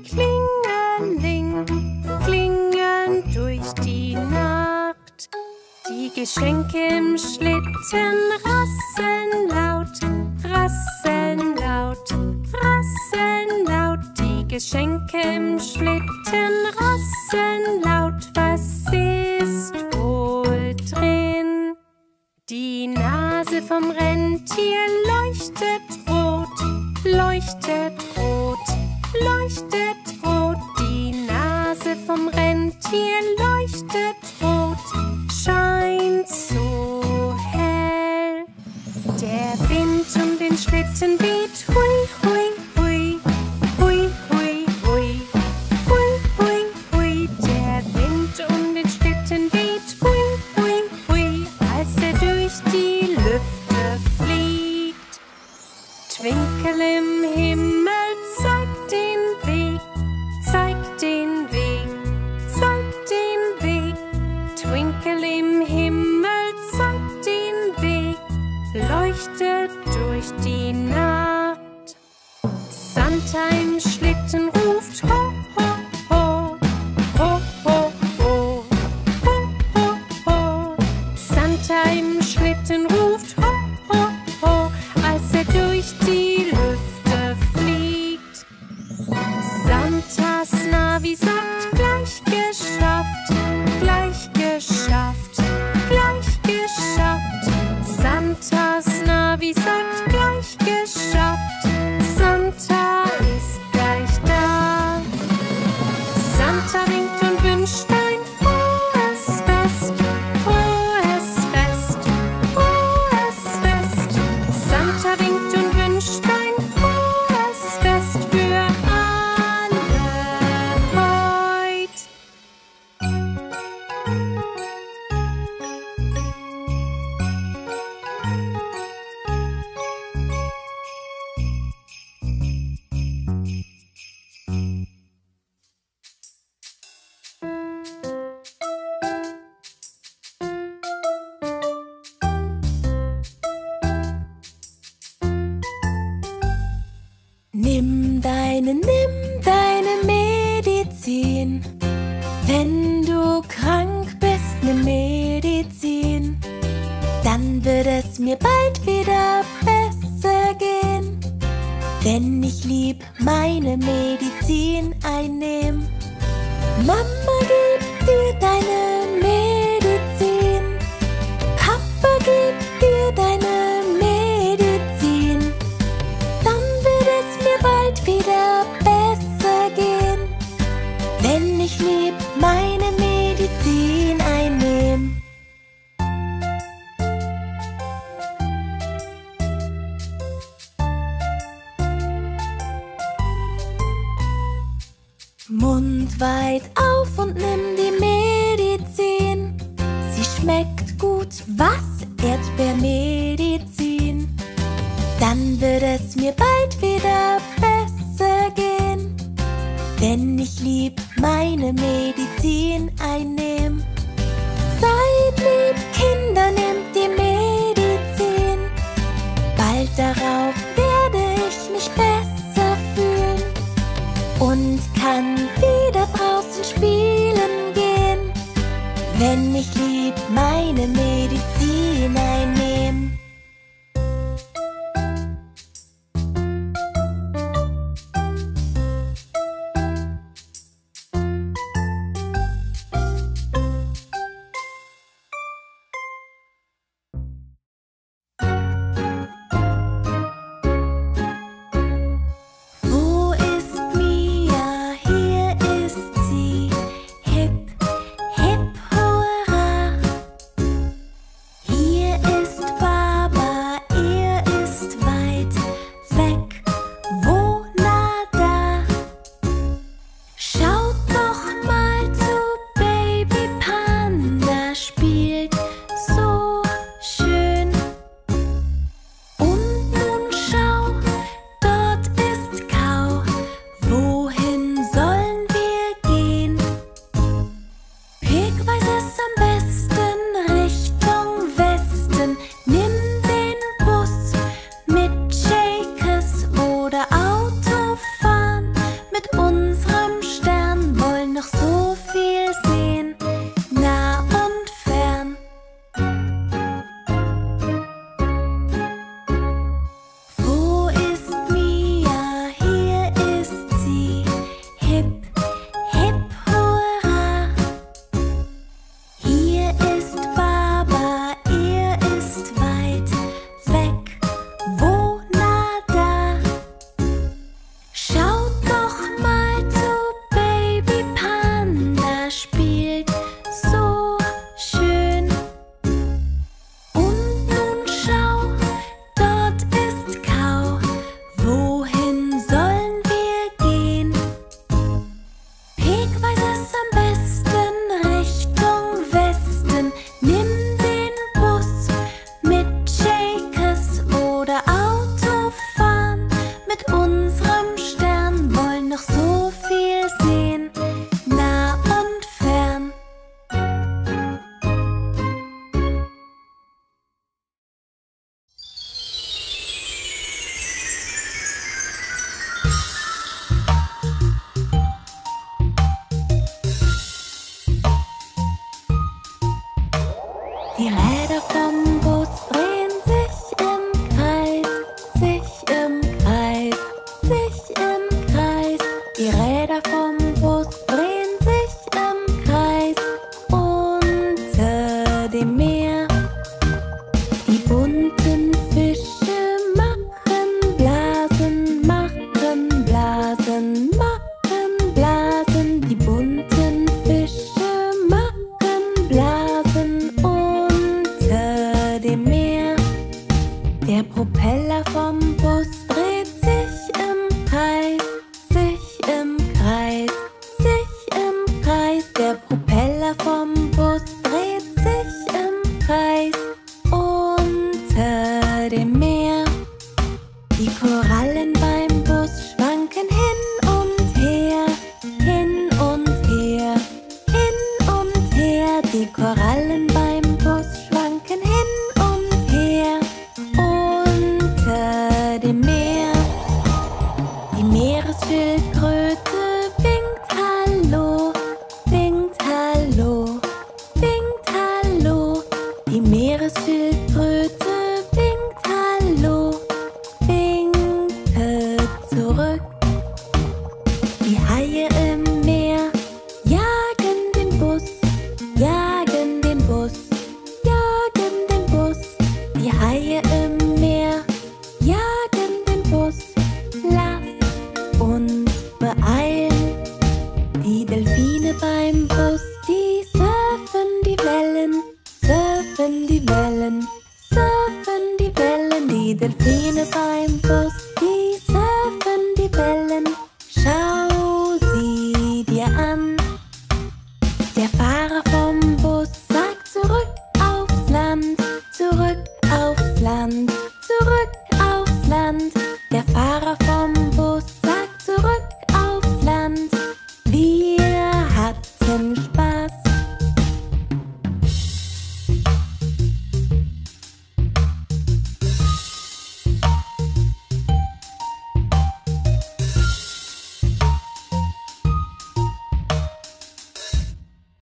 Klingeling, klingeln durch die Nacht. Die Geschenke im Schlitten rasseln laut, rasseln laut, rasseln laut. Die Geschenke im Schlitten rasseln laut. Was ist wohl drin? Die Nase vom Rentier leuchtet rot, leuchtet rot, leuchtet rot. Die Nase vom Rentier leuchtet rot, scheint so hell. Der Wind um den Schlitten weht, hui, hui, hui, hui, hui, hui, hui, hui, hui. Der Wind um den Schlitten weht, hui, hui, hui, als er durch die Lüfte fliegt. Twinkle im Himmel, zeig den Weg, zeig den Weg, zeig den Weg. Twinkle im Himmel, zeig den Weg, leuchtet durch die Nacht. Santa im Schlitten ruft ho, ho, ho, ho, ho, ho, ho, ho, ho. Santa im Schlitten ruft ho, ho, ho, als er durch die Lüfte fliegt. Santas Navi sagt gleich geschafft, gleich geschafft, gleich geschafft. Santas Navi sagt gleich geschafft, Santa ist gleich da. Santa winkt und wünscht ein frohes Fest, frohes Fest, frohes Kleine, nimm deine Medizin. Wenn du krank bist, nimm Medizin. Dann wird es mir bald wieder besser gehen. Denn ich lieb meine Medizin einnehmen. Mama gibt dir deine Medizin. Papa gibt dir deine Medizin. Dann wird es mir bald wieder besser gehen. Wenn ich lieb meine Medizin einnehm. Mund weit auf und nimm die Medizin. Sie schmeckt gut, was? Erdbeermedizin. Dann wird es mir bald wieder besser gehen. Denn ich lieb meine Medizin einnehm. Seid lieb, Kinder, nehmt die Medizin. Bald darauf werde ich mich besser fühlen und kann wieder draußen spielen gehen, wenn ich lieb meine Medizin einnehm. Die Räder vom Bus drehen sich im Kreis, sich im Kreis, sich im Kreis. Die Räder vom Bus drehen sich im Kreis unter dem Meer. Die bunten Fische machen Blasen, machen Blasen, machen Blasen. Die bunten Fische machen Blasen unter dem Meer. Der Propeller vom Bus dreht sich im Kreis, sich im Kreis, sich im Kreis. Der Propeller vom Bus dreht sich im Kreis unter dem Meer. Die Korallen beim Bus schwanken hin und her, hin und her, hin und her. Die Korallen beim Bus schwanken hin und her unter dem Meer. Schildkröte winkt Hallo, winkte zurück. Die Haie im Meer jagen den Bus, jagen den Bus, jagen den Bus. Die Haie im Meer jagen den Bus. Lass uns beeilen. Die Delfine beim Bus, die surfen die Wellen, surfen die Wellen, surfen die Wellen. Die Delfine beim Bus,